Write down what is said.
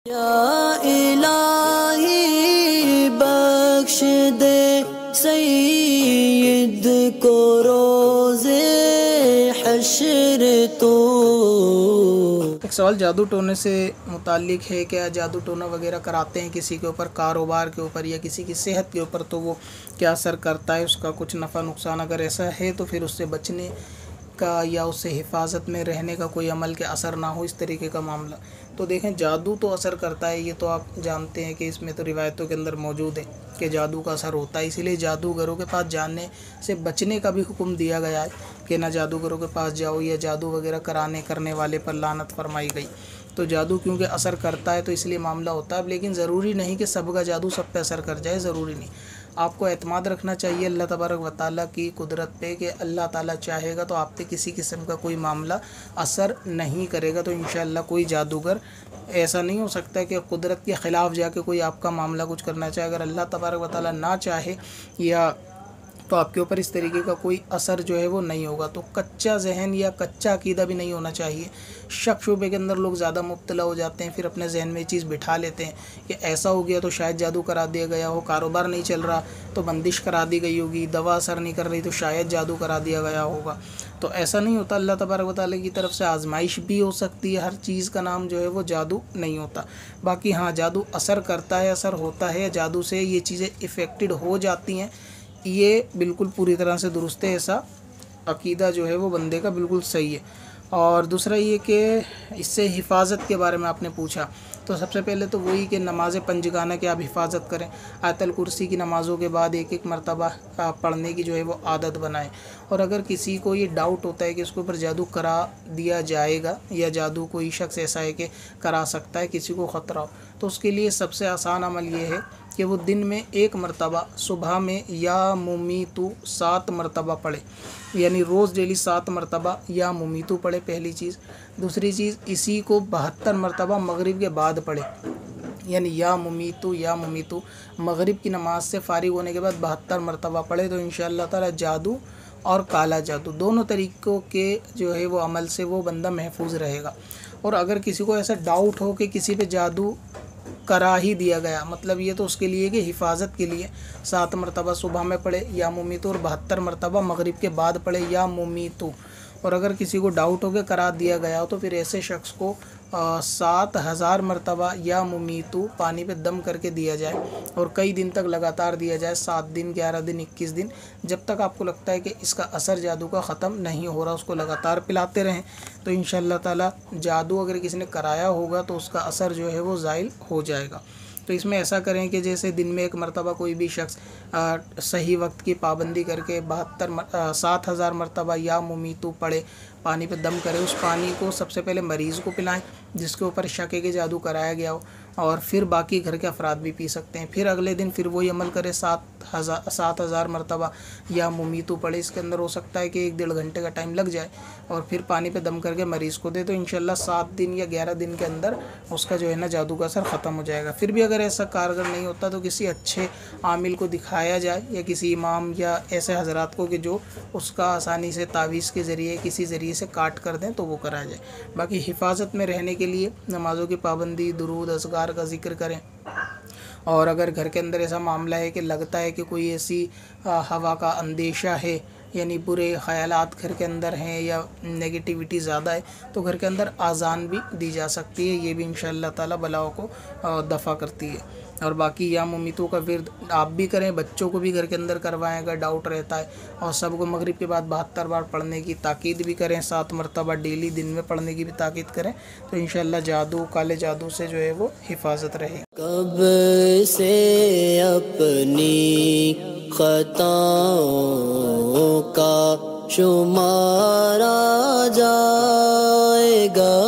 یا الہی بخش دے سید کو روز حشر تو۔ ایک سوال جادو ٹونے سے متعلق ہے، کیا جادو ٹونا وغیرہ کراتے ہیں کسی کے اوپر، کاروبار کے اوپر یا کسی کی صحت کے اوپر، تو وہ کیا اثر کرتا ہے، اس کا کچھ نفع نقصان؟ اگر ایسا ہے تو پھر اس سے بچنے کا یا اس سے حفاظت میں رہنے کا کوئی عمل کے اثر نہ ہو، اس طریقے کا معاملہ۔ تو دیکھیں، جادو تو اثر کرتا ہے، یہ تو آپ جانتے ہیں کہ اس میں تو روایتوں کے اندر موجود ہے کہ جادو کا اثر ہوتا ہے، اسی لیے جادوگروں کے پاس جانے سے بچنے کا بھی حکم دیا گیا ہے کہ نہ جادوگروں کے پاس جاؤ، یا جادو وغیرہ کرنے والے پر لعنت فرمائی گئی۔ تو جادو کیونکہ اثر کرتا ہے تو اس لیے معاملہ ہوتا ہے، لیکن ضروری نہیں کہ سب کا جادو سب پہ اثر کر جائے، ضروری نہیں۔ آپ کو اعتماد رکھنا چاہیے اللہ تبارک و تعالیٰ کی قدرت پہ کہ اللہ تعالیٰ چاہے گا تو آپ پہ کسی قسم کا کوئی معاملہ اثر نہیں کرے گا۔ تو انشاءاللہ کوئی جادوگر ایسا نہیں ہو سکتا کہ قدرت کے خلاف جا کے کوئی آپ کا معاملہ کچھ کرنا چاہے۔ اگر اللہ تبارک و تعالیٰ نہ چاہے یا تو آپ کے اوپر اس طریقے کا کوئی اثر جو ہے وہ نہیں ہوگا۔ تو کچا ذہن یا کچا عقیدہ بھی نہیں ہونا چاہیے۔ شک شبے کے اندر لوگ زیادہ مبتلا ہو جاتے ہیں، پھر اپنے ذہن میں یہ چیز بٹھا لیتے ہیں کہ ایسا ہو گیا تو شاید جادو کرا دیا گیا ہو، کاروبار نہیں چل رہا تو بندش کرا دی گئی ہوگی، دوا اثر نہیں کر رہی تو شاید جادو کرا دیا گیا ہوگا۔ تو ایسا نہیں ہوتا، اللہ تبارک و تعالیٰ کی طرف سے آزمائش بھی ہو سکتی ہے، ہر چیز کا نام جو ہے وہ جادو نہیں ہوتا۔ باقی ہاں، جادو اثر کرتا ہے، اثر ہوتا ہے، جادو سے یہ چیزیں افیکٹڈ ہو جاتی ہیں، یہ بالکل پوری طرح سے درست ہے، ایسا عقیدہ جو ہے وہ بندے کا بالکل صحیح ہے۔ اور دوسرا یہ کہ اس سے حفاظت کے بارے میں آپ نے پوچھا، تو سب سے پہلے تو وہی کہ نماز پنجگانہ کی آپ حفاظت کریں، آیت الکرسی کی نمازوں کے بعد ایک مرتبہ پڑھنے کی جو ہے وہ عادت بنائیں۔ اور اگر کسی کو یہ ڈاؤٹ ہوتا ہے کہ اس کے اوپر جادو کرا دیا جائے گا یا جادو کوئی شخص ایسا ہے کہ کرا سکتا ہے، کسی کو خطرہ ہو، تو اس کے لیے سب سے آسان عمل یہ ہے کہ وہ دن میں ایک مرتبہ صبح میں یا ممیتو 7 مرتبہ پڑھے، یعنی روز ڈیلی 7 مرتبہ یا ممیتو پڑھے، پہلی چیز۔ دوسری چیز، اسی کو 72 مرتبہ مغرب کے بعد پڑھے، یعنی یا ممیتو مغرب کی نماز سے فارغ ہونے کے بعد 72 مرتبہ پڑھے، تو انشاءاللہ تعالی جادو اور کالا جادو دونوں طریقوں کے جو ہے وہ عمل سے وہ بندہ محفوظ رہے گا۔ اور اگر کسی کو ایسا ڈاؤٹ ہو کہ کسی پہ جادو کرا ہی دیا گیا، مطلب یہ تو اس کے لیے کہ حفاظت کے لیے 7 مرتبہ صبح میں پڑھے یا ممیتو، اور 72 مرتبہ مغرب کے بعد پڑھے یا ممیتو۔ اور اگر کسی کو ڈاؤٹ ہو کہ کرا دیا گیا ہو تو پھر ایسے شخص کو 7000 مرتبہ یا ممیتو پانی پہ دم کر کے دیا جائے، اور کئی دن تک لگاتار دیا جائے، 7 دن 11 دن 21 دن، جب تک آپ کو لگتا ہے کہ اس کا اثر جادو کا ختم نہیں ہو رہا، اس کو لگاتار پلاتے رہیں، تو انشاءاللہ تعالی جادو اگر کسی نے کرایا ہوگا تو اس کا اثر جو ہے وہ زائل ہو جائے گا۔ تو اس میں ایسا کریں کہ جیسے دن میں ایک مرتبہ کوئی بھی شخص صحیح وقت کی پابندی کر کے 7000 مرتبہ یا ممیتو پڑھے، پانی پہ دم کرے، اس پانی کو سب سے پہلے مریض کو پلائیں جس کے اوپر شک ہے کہ جادو کرایا گیا ہو، اور پھر باقی گھر کے افراد بھی پی سکتے ہیں۔ پھر اگلے دن پھر وہی عمل کرے، 7000 مرتبہ یا ممیتو پڑھے، اس کے اندر ہو سکتا ہے کہ 1-1.5 گھنٹے کا ٹائم لگ جائے، اور پھر پانی پہ دم کر کے مریض کو دے، تو انشاءاللہ 7 دن یا 11 دن کے اندر اس کا جو ہے نا جادو کا اثر ختم ہو جائے گا۔ پھر بھی اگر ایسا کارگر نہیں ہوتا تو کسی اچھے عامل کو دکھایا جائے، یا کسی امام یا ایسے حضرات کو کہ جو اس کا آسانی سے تعویذ کے ذریعے کسی ذریعے سے کاٹ کر دیں تو وہ کرایا جائے۔ باقی حفاظت میں رہنے کے لیے نمازوں کی پابندی، درود اذکار کا ذکر کریں، اور اگر گھر کے اندر ایسا معاملہ ہے کہ لگتا ہے کہ کوئی ایسی ہوا کا اندیشہ ہے، یعنی برے خیالات گھر کے اندر ہیں یا نگیٹیوٹی زیادہ ہے، تو گھر کے اندر آذان بھی دی جا سکتی ہے، یہ بھی انشاءاللہ تعالی بلاؤں کو دفع کرتی ہے۔ اور باقی یا ممیتوں کا ورد آپ بھی کریں، بچوں کو بھی گھر کے اندر کروائیں اگر ڈاؤٹ رہتا ہے، اور سب کو مغرب کے بعد 72 بار پڑھنے کی تاکید بھی کریں، 7 مرتبہ ڈیلی دن میں پڑھنے کی بھی تاکید کریں، تو انشاءاللہ جادو، کالے جادو سے جو ہے وہ حفاظت رہے۔ کب سے اپنی خطاؤں کا شمارا جائے گا،